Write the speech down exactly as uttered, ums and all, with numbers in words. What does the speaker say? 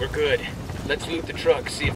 We're good. Let's loot the truck, see if